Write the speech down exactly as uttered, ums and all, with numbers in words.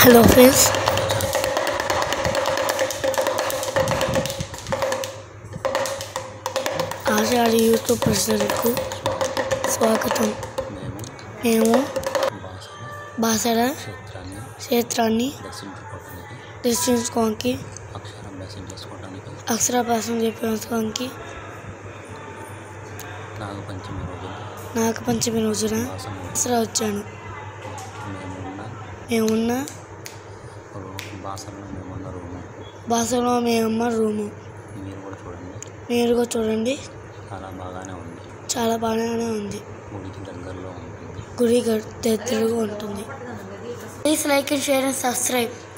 Hello friends, Ashadhi YouTube ప్రశ్నలకు స్వాగతం. మేము బాసర క్షేత్రాన్ని దర్శించుకోవడానికి అక్షరాభ్యాసం చేసుకోవడానికి నాగపంచమి రోజున బాసర వచ్చాను. మేమున్న బాసరలో మేమున్న రూము మీరు కూడా చూడండి. చాలా బాగానే ఉంది చాలా బాగానే ఉంది గుడికి దగ్గరలో ఉంటుంది గుడి దగ్గరగా ఉంటుంది. Please like and share and subscribe.